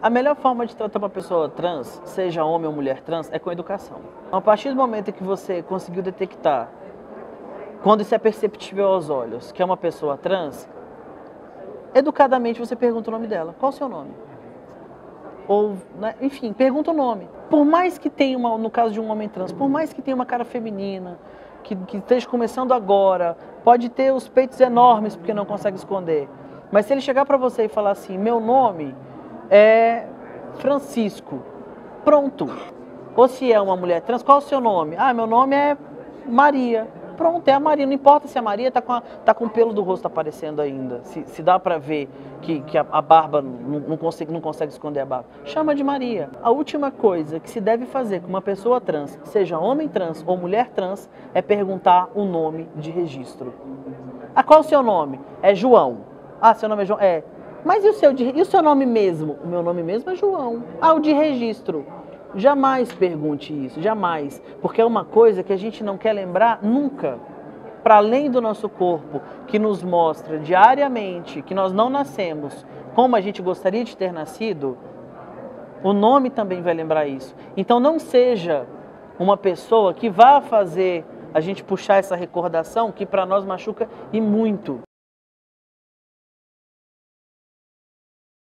A melhor forma de tratar uma pessoa trans, seja homem ou mulher trans, é com educação. A partir do momento que você conseguiu detectar, quando isso é perceptível aos olhos, que é uma pessoa trans, educadamente você pergunta o nome dela. Qual o seu nome? Ou, né, enfim, pergunta o nome. Por mais que tenha, no caso de um homem trans, por mais que tenha uma cara feminina, que esteja começando agora, pode ter os peitos enormes porque não consegue esconder. Mas se ele chegar para você e falar assim, meu nome é Francisco, pronto. Ou se é uma mulher trans, qual é o seu nome? Ah, meu nome é Maria. Pronto, é a Maria. Não importa se a Maria tá com o pelo do rosto aparecendo ainda. Se dá pra ver que a barba não consegue esconder a barba. Chama de Maria. A última coisa que se deve fazer com uma pessoa trans, seja homem trans ou mulher trans, é perguntar o nome de registro. Ah, qual é o seu nome? É João. Ah, seu nome é João? É. Mas e o seu nome mesmo? O meu nome mesmo é João. Ah, o de registro. Jamais pergunte isso, jamais. Porque é uma coisa que a gente não quer lembrar nunca. Para além do nosso corpo, que nos mostra diariamente que nós não nascemos como a gente gostaria de ter nascido, o nome também vai lembrar isso. Então não seja uma pessoa que vá fazer a gente puxar essa recordação que para nós machuca e muito.